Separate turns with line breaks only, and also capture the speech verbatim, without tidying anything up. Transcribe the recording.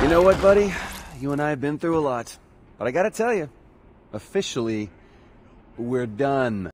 You know what, buddy? You and I have been through a lot. But I gotta tell you, officially, we're done.